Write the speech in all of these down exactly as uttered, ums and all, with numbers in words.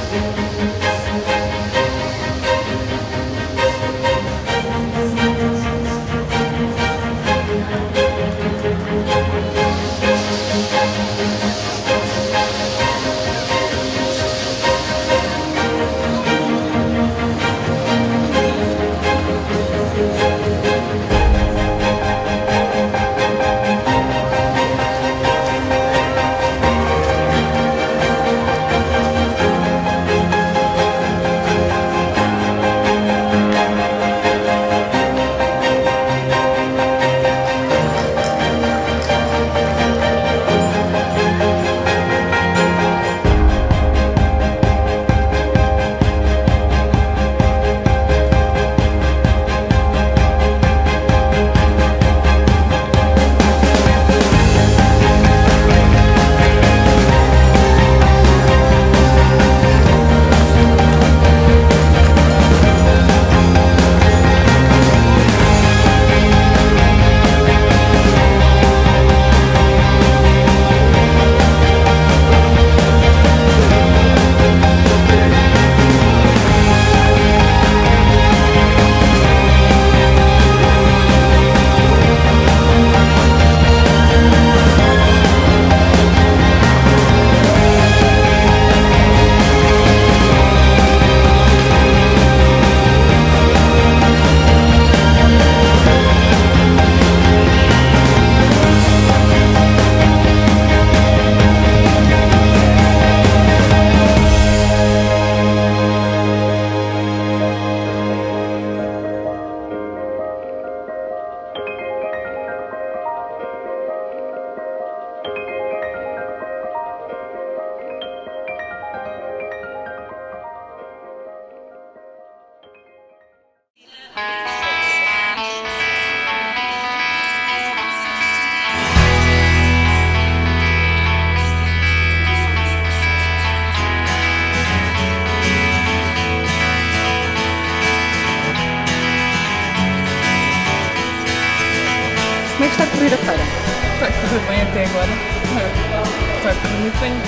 Como é que está a correr a feira? Está a correr bem até agora. Está a correr muito bem.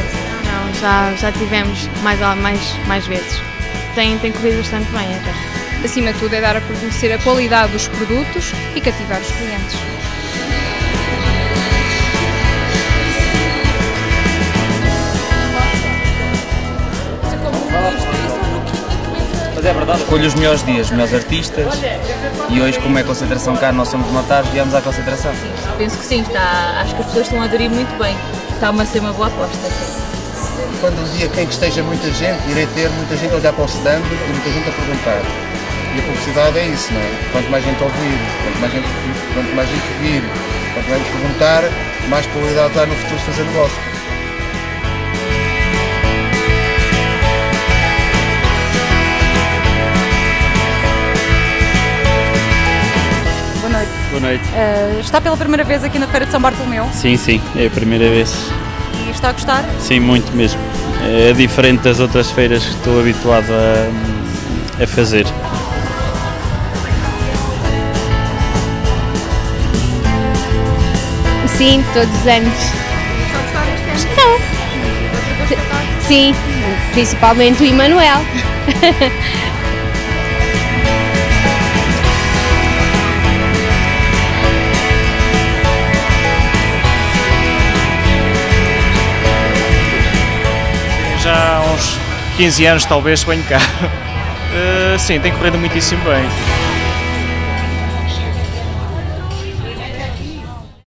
Não, já, já tivemos mais, mais, mais vezes. Tem, tem corrido bastante bem até. Acima de tudo é dar a conhecer a qualidade dos produtos e cativar os clientes. Mas é verdade, escolho os melhores dias, os melhores artistas e hoje, como é concentração cá, nós somos uma tarde, viemos à concentração. Penso que sim, está, acho que as pessoas estão a aderir muito bem, está a ser uma boa aposta. Sim. Quando um dia quem que esteja muita gente, irei ter muita gente a olhar para o stand e muita gente a perguntar. E a publicidade é isso, não é? Quanto mais gente ouvir, quanto mais gente, quanto mais gente vir, quanto mais gente perguntar, mais probabilidade há no futuro de fazer negócio. Boa noite. Boa noite. Uh, está pela primeira vez aqui na Feira de São Bartolomeu? Sim, sim, é a primeira vez. E está a gostar? Sim, muito mesmo. É diferente das outras feiras que estou habituado a, a fazer. Sim, todos os anos. Está a gostar este ano? Estou. Sim, principalmente o Emanuel. Já há uns quinze anos talvez venho cá. Uh, sim, tem corrido muitíssimo bem.